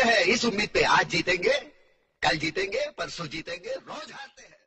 हैं इस उम्मीद पे आज जीतेंगे, कल जीतेंगे, परसों जीतेंगे, रोज हारते हैं।